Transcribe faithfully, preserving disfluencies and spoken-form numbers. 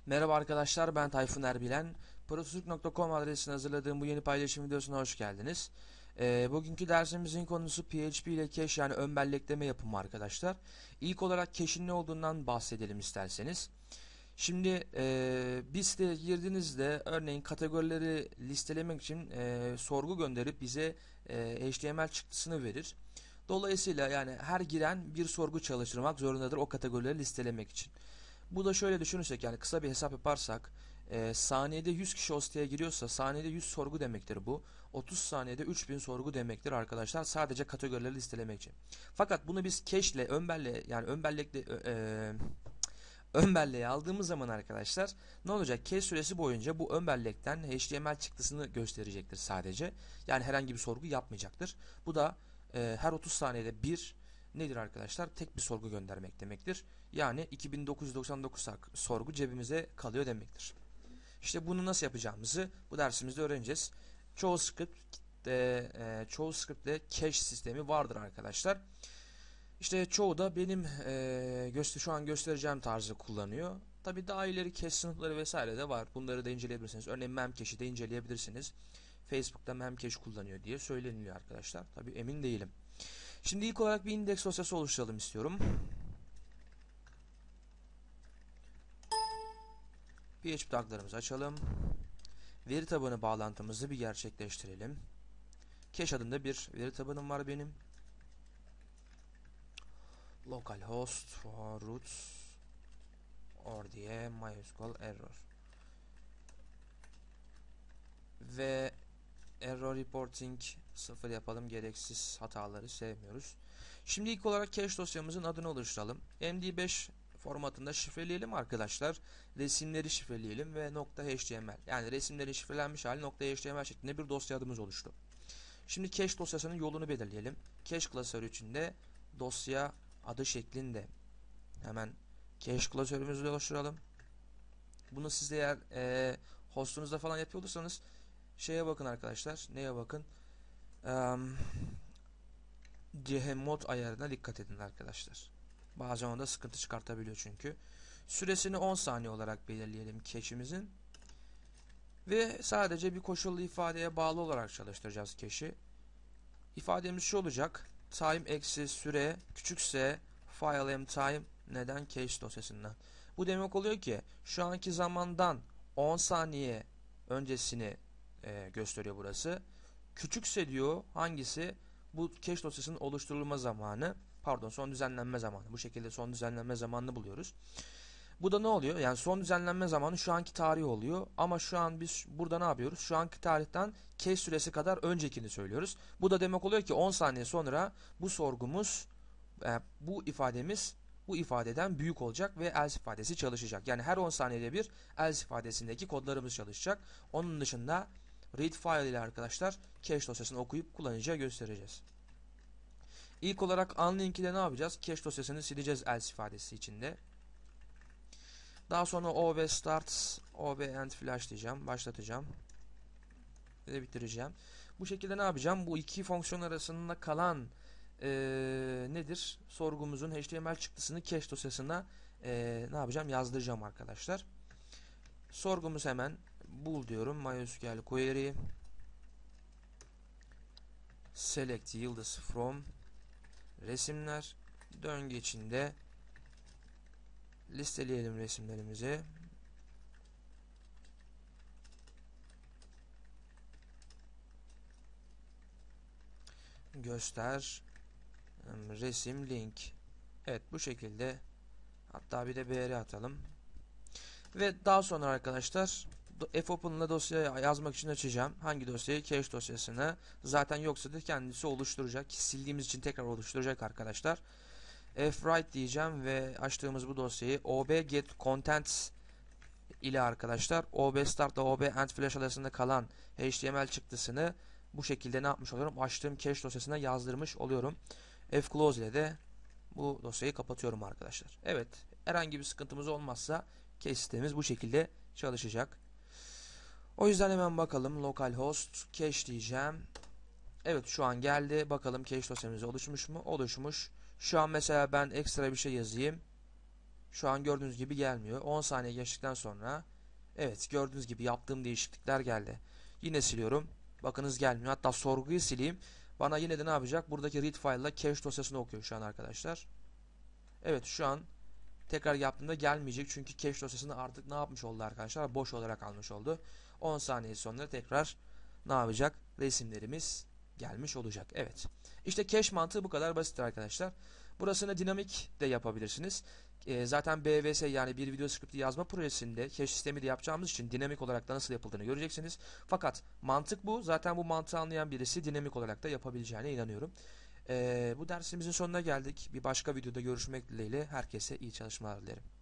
Merhaba arkadaşlar, ben Tayfun Erbilen. Prototürk nokta com adresine hazırladığım bu yeni paylaşım videosuna hoş geldiniz. Ee, bugünkü dersimizin konusu P H P ile cache, yani ön bellekleme yapımı arkadaşlar. İlk olarak cache'in ne olduğundan bahsedelim isterseniz. Şimdi e, bir siteye girdiğinizde örneğin kategorileri listelemek için e, sorgu gönderip bize e, H T M L çıktısını verir. Dolayısıyla yani her giren bir sorgu çalıştırmak zorundadır o kategorileri listelemek için. Bu da şöyle düşünürsek, yani kısa bir hesap yaparsak e, saniyede yüz kişi o siteye giriyorsa saniyede yüz sorgu demektir bu. otuz saniyede üç bin sorgu demektir arkadaşlar, sadece kategorileri listelemek için. Fakat bunu biz cache ile ön belle yani ön bellekle e, ön belleğe aldığımız zaman arkadaşlar ne olacak? Cache süresi boyunca bu ön bellekten H T M L çıktısını gösterecektir sadece. Yani herhangi bir sorgu yapmayacaktır. Bu da e, her otuz saniyede bir nedir arkadaşlar? Tek bir sorgu göndermek demektir. Yani iki bin dokuz yüz doksan dokuz sorgu cebimize kalıyor demektir. İşte bunu nasıl yapacağımızı bu dersimizde öğreneceğiz. Çoğu script de, e, çoğu scriptte cache sistemi vardır arkadaşlar. İşte çoğu da benim e, göster şu an göstereceğim tarzı kullanıyor. Tabi daha ileri cache sınıfları vesaire de var. Bunları da inceleyebilirsiniz. Örneğin memcache'i de inceleyebilirsiniz. Facebook'ta memcache kullanıyor diye söyleniliyor arkadaşlar. Tabi emin değilim. Şimdi ilk olarak bir indeks dosyası oluşturalım istiyorum. P H P taglarımızı açalım. Veri tabanı bağlantımızı bir gerçekleştirelim. Cache adında bir veri tabanım var benim. Localhost for root or diye MySQL error. Ve error reporting sıfır yapalım. Gereksiz hataları sevmiyoruz. Şimdi ilk olarak cache dosyamızın adını oluşturalım. M D beş formatında şifreleyelim arkadaşlar. Resimleri şifreleyelim ve .html, yani resimlerin şifrelenmiş hali .html şeklinde bir dosya adımız oluştu. Şimdi cache dosyasının yolunu belirleyelim. Cache klasörü içinde dosya adı şeklinde hemen cache klasörümüzü oluşturalım. Bunu siz de eğer e, hostunuzda falan yapıyor olursanız şeye bakın arkadaşlar. Neye bakın? Um, Chmod ayarına dikkat edin arkadaşlar. Bazen onda sıkıntı çıkartabiliyor çünkü. Süresini on saniye olarak belirleyelim cache'imizin. Ve sadece bir koşullu ifadeye bağlı olarak çalıştıracağız cache'i. İfademiz şu olacak: time eksi süre küçükse file m time, neden cache dosyasından. Bu demek oluyor ki şu anki zamandan on saniye öncesini e, gösteriyor burası. Küçükse diyor hangisi? Bu cache dosyasının oluşturulma zamanı, pardon son düzenlenme zamanı. Bu şekilde son düzenlenme zamanını buluyoruz. Bu da ne oluyor? Yani son düzenlenme zamanı şu anki tarih oluyor. Ama şu an biz burada ne yapıyoruz? Şu anki tarihten cache süresi kadar öncekini söylüyoruz. Bu da demek oluyor ki on saniye sonra bu sorgumuz, e, bu ifademiz bu ifadeden büyük olacak ve else ifadesi çalışacak. Yani her on saniyede bir else ifadesindeki kodlarımız çalışacak. Onun dışında read file ile arkadaşlar cache dosyasını okuyup kullanıcıya göstereceğiz. İlk olarak unlink ile ne yapacağız? Cache dosyasını sileceğiz else ifadesi içinde. Daha sonra ob start, ob end flash diyeceğim, başlatacağım ve bitireceğim. Bu şekilde ne yapacağım? Bu iki fonksiyon arasında kalan ee, nedir? Sorgumuzun H T M L çıktısını cache dosyasına ee, ne yapacağım? Yazdıracağım arkadaşlar. Sorgumuz hemen bul diyorum. MySQL query select yıldız from resimler, döngü içinde listeleyelim resimlerimizi. Göster resim link. Evet, bu şekilde, hatta bir de br atalım. Ve daha sonra arkadaşlar fopen'la dosyayı yazmak için açacağım. Hangi dosyayı? Cache dosyasını. Zaten yoksa da kendisi oluşturacak. Sildiğimiz için tekrar oluşturacak arkadaşlar. Fwrite diyeceğim ve açtığımız bu dosyayı ob get contents ile arkadaşlar ob start ile ob end flash arasında kalan H T M L çıktısını bu şekilde ne yapmış oluyorum? Açtığım cache dosyasına yazdırmış oluyorum. Fclose ile de bu dosyayı kapatıyorum arkadaşlar. Evet, herhangi bir sıkıntımız olmazsa cache sistemimiz bu şekilde çalışacak. O yüzden hemen bakalım, localhost cache diyeceğim. Evet, şu an geldi. Bakalım cache dosyamız oluşmuş mu? Oluşmuş. Şu an mesela ben ekstra bir şey yazayım. Şu an gördüğünüz gibi gelmiyor. on saniye geçtikten sonra evet, gördüğünüz gibi yaptığım değişiklikler geldi. Yine siliyorum. Bakınız gelmiyor. Hatta sorguyu sileyim. Bana yine de ne yapacak? Buradaki read file'la cache dosyasını okuyor şu an arkadaşlar. Evet, şu an tekrar yaptığımda gelmeyecek. Çünkü cache dosyasını artık ne yapmış oldu arkadaşlar? Boş olarak almış oldu. on saniye sonra tekrar ne yapacak? Resimlerimiz gelmiş olacak. Evet. İşte cache mantığı bu kadar basit arkadaşlar. Burasını dinamik de yapabilirsiniz. E, zaten B V S yani bir video script'i yazma projesinde cache sistemi de yapacağımız için dinamik olarak da nasıl yapıldığını göreceksiniz. Fakat mantık bu. Zaten bu mantığı anlayan birisi dinamik olarak da yapabileceğine inanıyorum. E, bu dersimizin sonuna geldik. Bir başka videoda görüşmek dileğiyle herkese iyi çalışmalar dilerim.